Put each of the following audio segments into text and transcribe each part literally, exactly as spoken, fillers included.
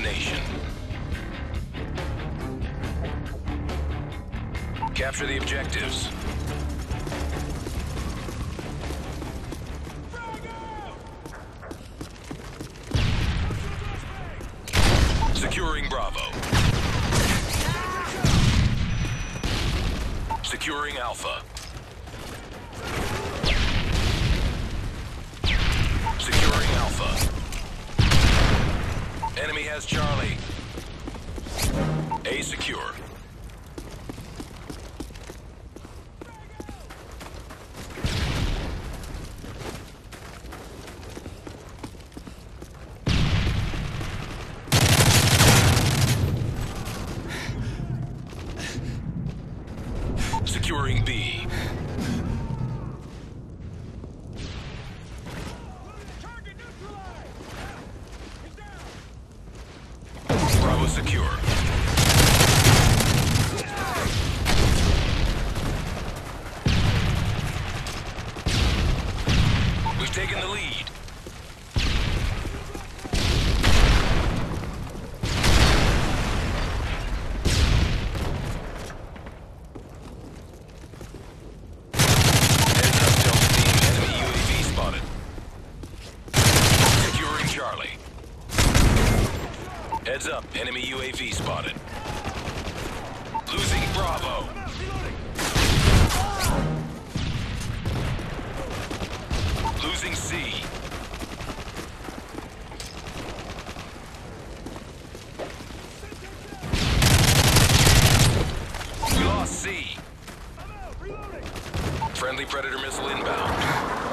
domination. Capture the objectives. Securing Bravo. Securing Alpha. Securing Alpha. Enemy has Charlie. A secure. Securing B. Bravo secure. We've taken the lead. Heads up, enemy U A V spotted. Losing Bravo. Losing C. We lost C. Friendly Predator missile inbound.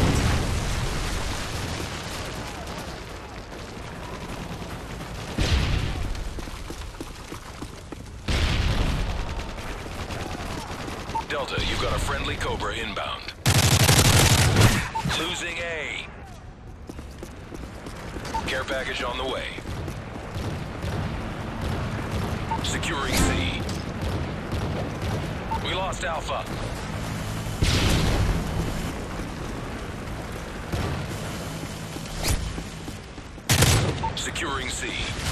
Delta, you've got a friendly Cobra inbound. Losing A. Care package on the way. Securing C. We lost Alpha. Securing C.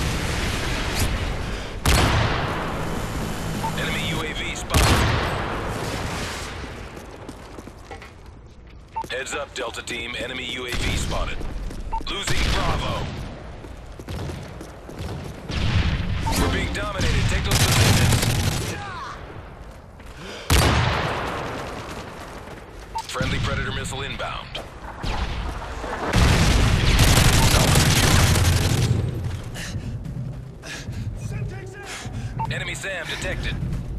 Enemy U A V spotted. Heads up, Delta Team. Enemy U A V spotted. Losing Bravo. We're being dominated. Take those positions. Friendly Predator missile inbound. Enemy SAM detected.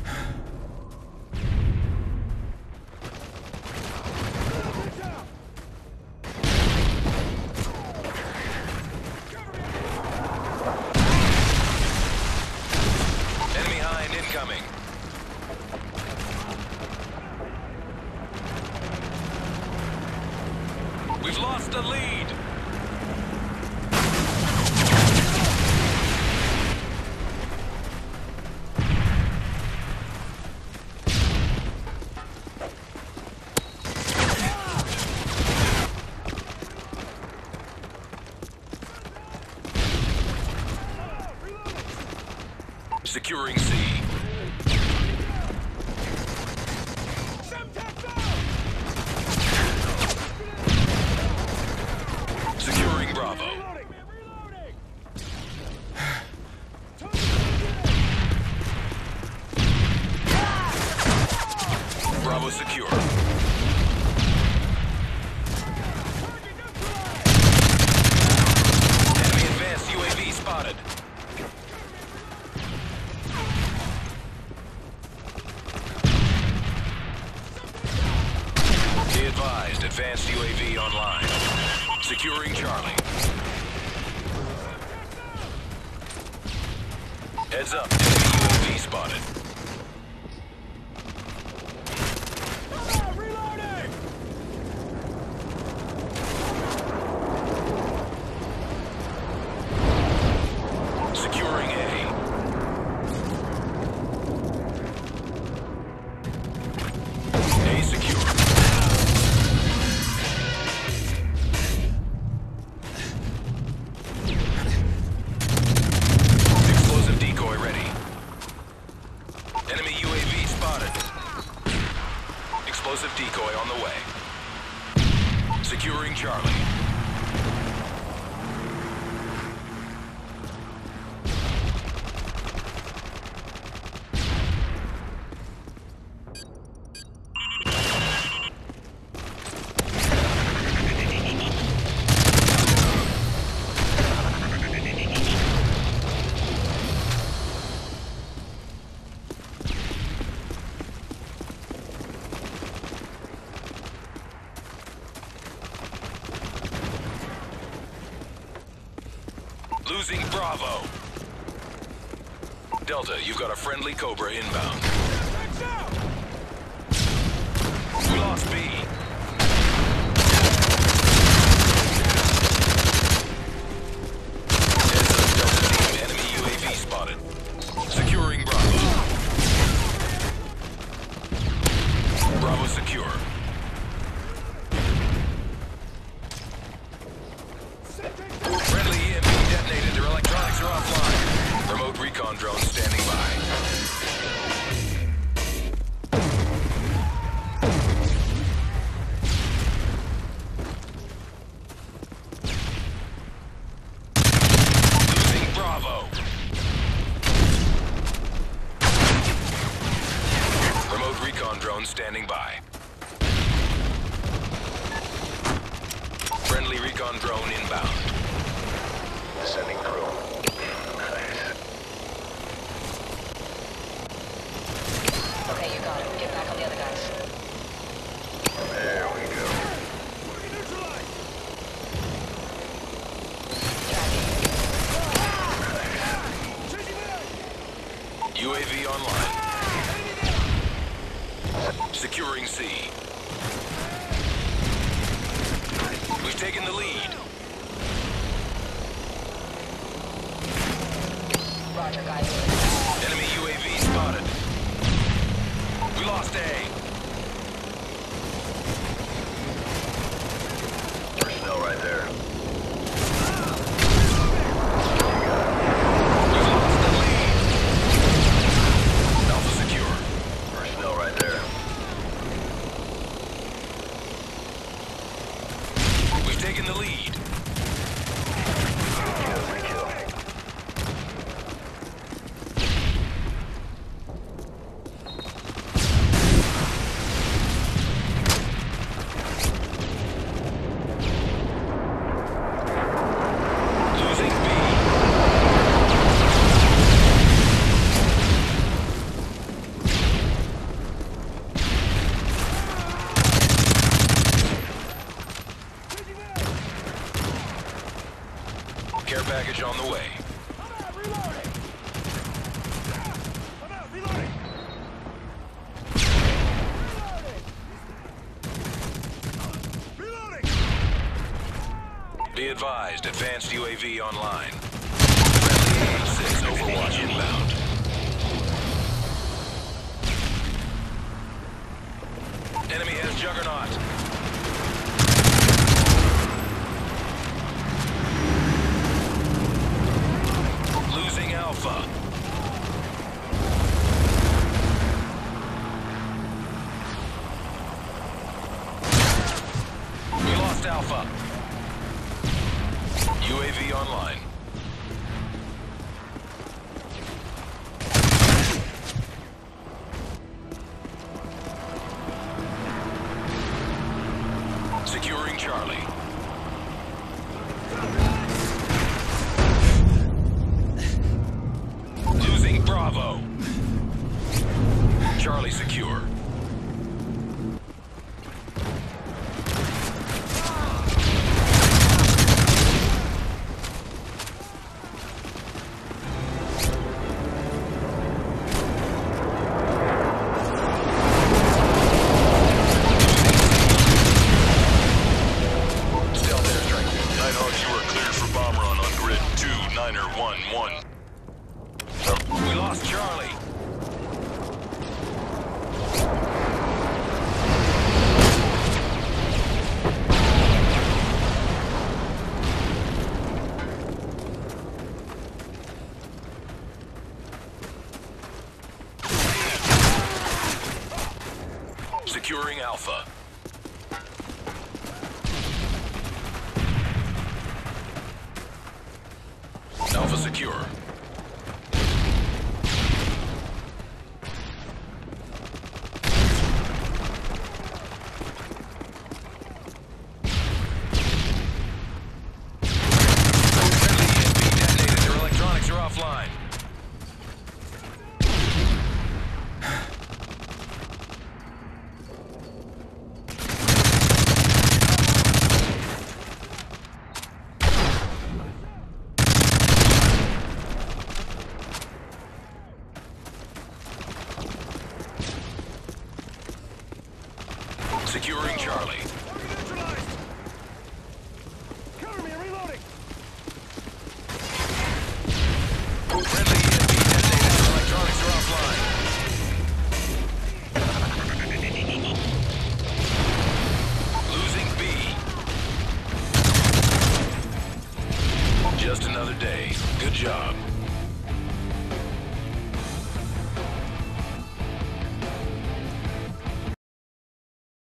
Incoming. We've lost the lead. Securing C. Securing Bravo. Bravo secure. Enemy advanced U A V spotted. Be advised, advanced U A V online. Securing Charlie. Heads up, enemy U A V spotted. Securing A. A secure. decoy on the way. Securing Charlie. Losing Bravo. Delta, you've got a friendly Cobra inbound. We lost B. Heads up, Delta team. Enemy U A V spotted. Securing Bravo. Bravo secure. Friendly E M P detonated. Their electronics are offline. Remote recon drone standing by. Losing Bravo. Remote recon drone standing by. Friendly recon drone inbound. Sending crew. Nice. Okay, you got it. Get back on the other guys. There we go. U A V online. Securing C. We've taken the lead. Roger, guys. Enemy U A V spotted. We lost A. Personnel right there. We've lost the lead. Alpha secure. Personnel right there. We've taken the lead. Care package on the way. I'm out, reloading! I'm out, reloading! Reloading! Reloading! Be advised, advanced U A V online. Friendly A H six Overwatch inbound. Enemy has Juggernaut. Losing Alpha. We lost Alpha. U A V online. Securing Charlie. Losing Bravo. Charlie secure. We lost Charlie. Securing Alpha. Alpha secure. Offline. Securing Charlie. Target neutralized. Cover me, reloading. Friendly E M P detonated. Your electronics are offline. Losing B. Just another day. Good job.